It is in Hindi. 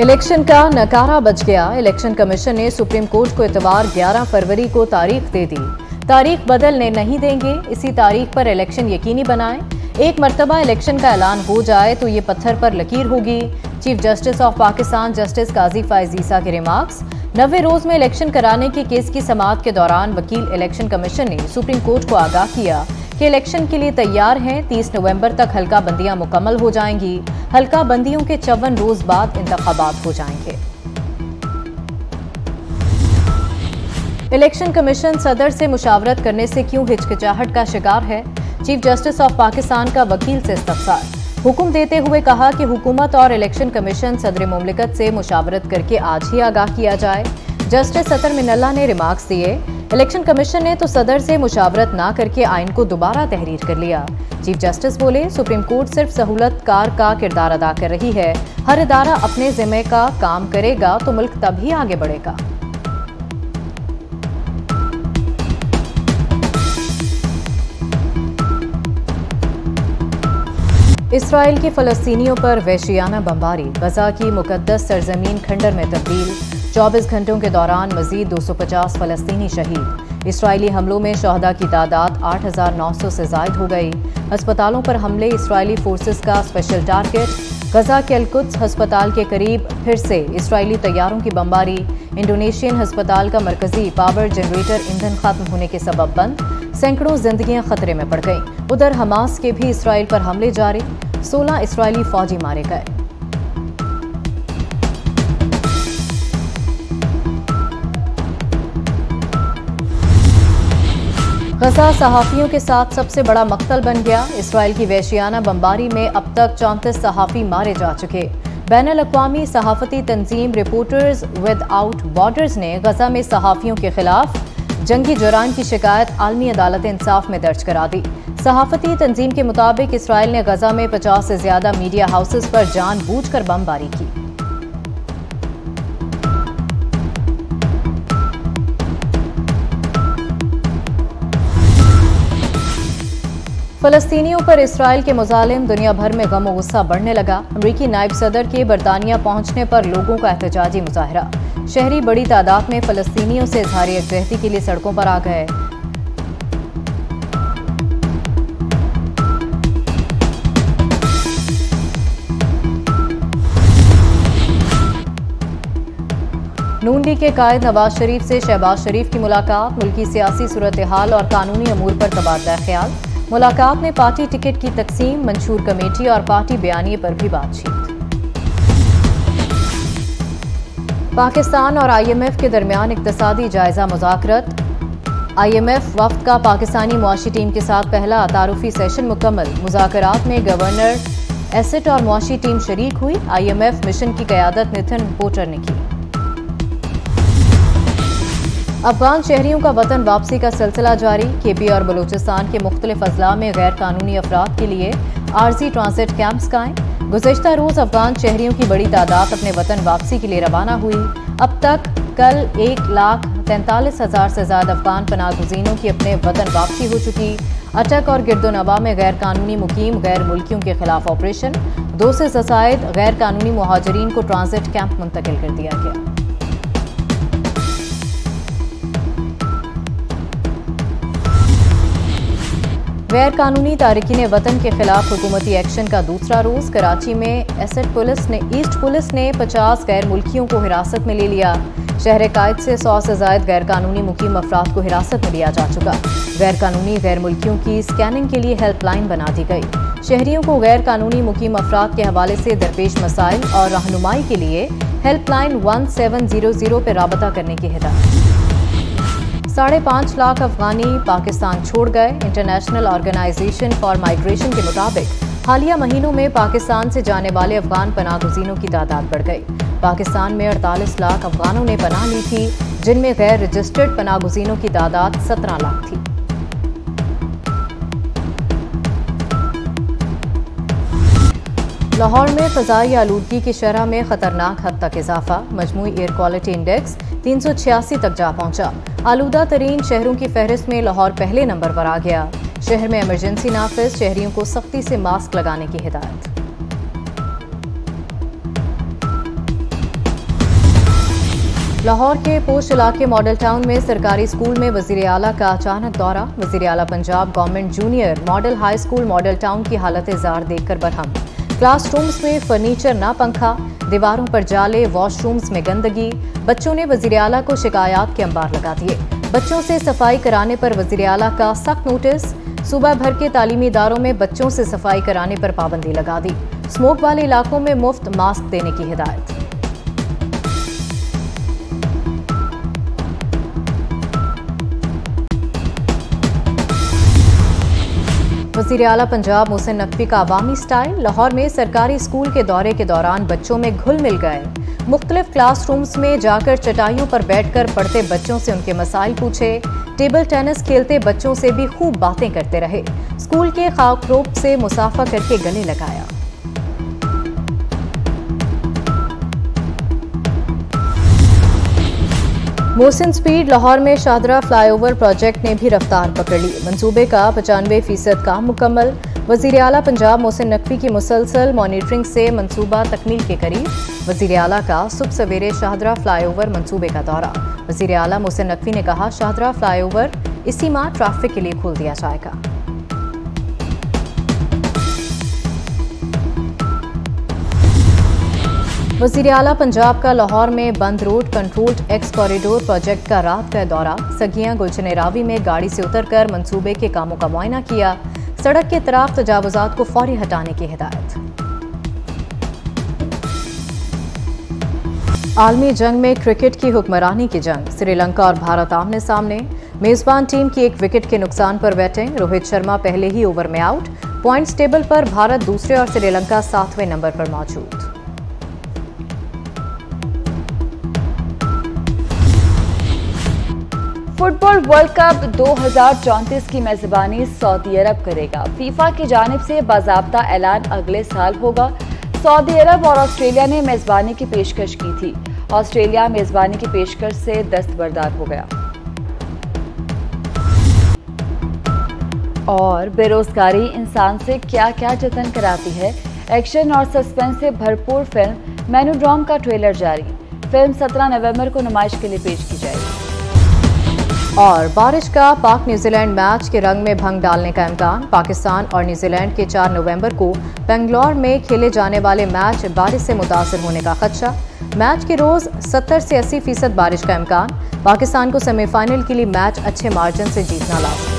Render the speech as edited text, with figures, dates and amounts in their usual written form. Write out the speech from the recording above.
इलेक्शन का नकारा बज गया। इलेक्शन कमीशन ने सुप्रीम कोर्ट को इतवार 11 फरवरी को तारीख दे दी। तारीख बदलने नहीं देंगे, इसी तारीख पर इलेक्शन यकीनी बनाएं। एक मर्तबा इलेक्शन का ऐलान हो जाए तो ये पत्थर पर लकीर होगी। Chief justice of Pakistan justice Qazi Faez Isa के रिमार्क्स। 90 रोज में इलेक्शन कराने के केस की समाअत के दौरान वकील इलेक्शन कमीशन ने सुप्रीम कोर्ट को आगाह किया कि इलेक्शन के लिए तैयार हैं। 30 नवंबर तक हल्का बंदियां मुकम्मल हो जाएंगी। हल्का बंदियों के 54 रोज बाद इंतखाबात हो जाएंगे। इलेक्शन कमीशन सदर से मुशावरत करने से क्यों हिचकिचाहट का शिकार है? चीफ जस्टिस ऑफ पाकिस्तान का वकील से इस्तफसार। हुक्म देते हुए कहा कि हुकूमत और इलेक्शन कमीशन सदर मुमलिकत से मुशावरत करके आज ही आगाह किया जाए। जस्टिस सतर मिनल्ला ने रिमार्क्स दिए, इलेक्शन कमीशन ने तो सदर से मुशावरत ना करके आइन को दोबारा तहरीर कर लिया। चीफ जस्टिस बोले, सुप्रीम कोर्ट सिर्फ सहूलतकार का किरदार अदा कर रही है। हर इदारा अपने जिम्मे का काम करेगा तो मुल्क तभी आगे बढ़ेगा। इसराइल की फलस्तीनियों पर वहशियाना बमबारी। गजा की मुकद्दस सरजमीन खंडर में तब्दील। 24 घंटों के दौरान मजीद 250 फलस्तीनी शहीद। इसराइली हमलों में शहदा की तादाद 8,900 से जायद हो गई। अस्पतालों पर हमले इसराइली फोर्सेस का स्पेशल टारगेट। गजा के अल-कुद्स अस्पताल के करीब फिर से इसराइली तैयारों की बमबारी। इंडोनेशियन अस्पताल का मरकजी पावर जनरेटर ईंधन खत्म होने के सबब बंद। सैकड़ों जिंदगियां खतरे में पड़ गईं। उधर हमास के भी इसराइल पर हमले जारी। 16 इसराइली फौजी मारे गए। गजा सहाफियों के साथ सबसे बड़ा मक्तल बन गया। इसराइल की वहशियाना बमबारी में अब तक 34 सहाफी मारे जा चुके। बैनुल-अक़वामी सहाफती तंजीम रिपोर्टर्स विदाउट बॉर्डर्स ने गजा में सहाफियों के खिलाफ जंगी जुराइम की शिकायत आलमी अदालत इंसाफ में दर्ज करा दी। सहाफती तंजीम के मुताबिक इसराइल ने गजा में 50 से ज्यादा मीडिया हाउसेस पर जानबूझकर बमबारी की। फलस्तीनियों पर इसराइल के मुजालिम दुनिया भर में गम और गुस्सा बढ़ने लगा। अमरीकी नायब सदर के बरतानिया पहुंचने पर लोगों का एहतजाजी मुजाहरा। शहरी बड़ी तादाद में फलस्तीनियों से इजहार यकजहती के लिए सड़कों पर आ गए। नून लीग के कायद नवाज शरीफ से शहबाज शरीफ की मुलाकात। मुल्की सियासी सूरत हाल और कानूनी अमूर पर तबादला ख्याल। मुलाकात में पार्टी टिकट की तकसीम, मंशूर कमेटी और पार्टी बयानिए पर भी बातचीत। पाकिस्तान और IMF के दरमियान इक्तसादी जायजा मुज़ाकरत। IMF वफ्द का पाकिस्तानी मुआशी टीम के साथ पहला तारुफी सेशन मुकम्मल। मुज़ाकरात में गवर्नर, एसेट और मुआशी टीम शरीक हुई। IMF मिशन की क़यादत नितिन पोटर ने की। अफगान शहरियों का वतन वापसी का सिलसिला जारी। KP और बलूचिस्तान के मुख्तलिफ अजला में गैर कानूनी अफराद के लिए आरजी ट्रांसिट कैंप्स कायम। गुज़श्ता रोज अफगान शहरियों की बड़ी तादाद अपने वतन वापसी के लिए रवाना हुई। अब तक कल 1,43,000 से ज्यादा अफगान पनाहगुज़ीनों की अपने वतन वापसी हो चुकी। अटक और गिरदोनवा में गैर कानूनी मुकीम गैर मुल्कियों के खिलाफ ऑपरेशन। 2 से ज़ायद गैर कानूनी मुहाजिरीन को ट्रांसिट कैंप मुंतकिल कर दिया गया। गैर कानूनी तारिकीन वतन के खिलाफ हुकूमती एक्शन का दूसरा रोज। कराची में ईस्ट पुलिस ने 50 गैर मुल्कियों को हिरासत में ले लिया। शहर कायद से 100 से ज्यादा गैर कानूनी मुकीम अफराद को हिरासत में लिया जा चुका। गैर कानूनी गैर मुल्कियों की स्कैनिंग के लिए हेल्पलाइन बना दी गई। शहरियों को गैर कानूनी मुकीम अफराद के हवाले से दरपेश मसाइल और रहनुमाई के लिए हेल्पलाइन 1700 पर राबता करने की हिदायत। 5.5 लाख अफगानी पाकिस्तान छोड़ गए। इंटरनेशनल ऑर्गेनाइजेशन फॉर माइग्रेशन के मुताबिक हालिया महीनों में पाकिस्तान से जाने वाले अफगान पनाहगुज़ीनों की तादाद बढ़ गई। पाकिस्तान में 48 लाख अफगानों ने पनाह ली थी, जिनमें गैर रजिस्टर्ड पनाहगुज़ीनों की तादाद 17 लाख थी। लाहौर में फ़ज़ाई आलूदगी की शरह में खतरनाक हद तक इजाफा। मजमूई एयर क्वालिटी इंडेक्स 386 तक जा पहुंचा। आलूदा तरीन शहरों की फहरिस्त में लाहौर पहले नंबर पर आ गया। शहर में इमरजेंसी नाफिज, शहरियों को सख्ती से मास्क लगाने की हिदायत। लाहौर के पोस्ट इलाके मॉडल टाउन में सरकारी स्कूल में वजीर आला का अचानक दौरा। वजीर आला Punjab government junior model high school model town की हालत जार देखकर बरहम। क्लासरूम्स में फर्नीचर ना पंखा, दीवारों पर जाले, वॉशरूम्स में गंदगी। बच्चों ने वजीर आला को शिकायत के अंबार लगा दिए। बच्चों से सफाई कराने पर वजीर आला का सख्त नोटिस। सूबा भर के तालीमी इदारों में बच्चों से सफाई कराने पर पाबंदी लगा दी। स्मोक वाले इलाकों में मुफ्त मास्क देने की हिदायत। वज़ीर आला पंजाब मोहसिन नकवी का अवामी स्टाइल। लाहौर में सरकारी स्कूल के दौरे के दौरान बच्चों में घुल मिल गए। मुख्तलिफ क्लासरूम्स में जाकर चटाइयों पर बैठकर पढ़ते बच्चों से उनके मसाइल पूछे। टेबल टेनिस खेलते बच्चों से भी खूब बातें करते रहे। स्कूल के खाकरोब से मुसाफा करके गले लगाया। मोहसिन स्पीड। लाहौर में शाहदरा फ्लाईओवर प्रोजेक्ट ने भी रफ्तार पकड़ ली। मंसूबे का 95% काम मुकम्मल। वजीर आला पंजाब मोहसिन नकवी की मुसलसल मॉनिटरिंग से मंसूबा तकमील के करीब। वजीर आला का सुबह सवेरे शाहदरा फ्लाईओवर मंसूबे का दौरा। वजीर आला मोहसिन नकवी ने कहा, शाहदरा फ्लाईओवर इसी माह ट्रैफिक के लिए खोल दिया जाएगा। वज़ीर आला पंजाब का लाहौर में Bund road controlled ex corridor project का रात का दौरा। सगियां गुलशन रावी में गाड़ी से उतरकर मंसूबे के कामों का मुआयना किया। सड़क के तराफ तजावुजात को फौरी हटाने की हिदायत। आलमी जंग में क्रिकेट की हुक्मरानी की जंग। श्रीलंका और भारत आमने सामने। मेजबान टीम की 1 विकेट के नुकसान पर बैटिंग। रोहित शर्मा पहले ही ओवर में आउट। पॉइंट्स टेबल पर भारत दूसरे और श्रीलंका 7वें नंबर पर मौजूद। फुटबॉल वर्ल्ड कप 2034 की मेजबानी सऊदी अरब करेगा। फीफा की जानिब से बाज़ाब्ता ऐलान अगले साल होगा। सऊदी अरब और ऑस्ट्रेलिया ने मेजबानी की पेशकश की थी। ऑस्ट्रेलिया मेजबानी की पेशकश से दस्तबरदार हो गया। और बेरोजगारी इंसान से क्या क्या जतन कराती है। एक्शन और सस्पेंस से भरपूर फिल्म मेनोड्राम का ट्रेलर जारी। फिल्म 17 नवंबर को नुमाइश के लिए पेश की जाएगी। और बारिश का पाक न्यूजीलैंड मैच के रंग में भंग डालने का इम्कान। पाकिस्तान और न्यूजीलैंड के 4 नवंबर को बेंगलोर में खेले जाने वाले मैच बारिश से मुतासर होने का खदशा। मैच के रोज 70 से 80% बारिश का इम्कान। पाकिस्तान को सेमीफाइनल के लिए मैच अच्छे मार्जिन से जीतना लाजमी।